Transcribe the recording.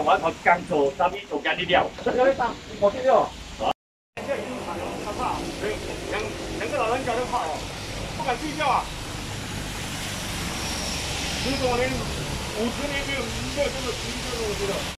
我头刚做啥物做家己了。 要你打，我听到。 这已经怕了，他怕，两个老人家都怕哦，不敢睡觉啊。10多年、50年没有这么奇这个东西了。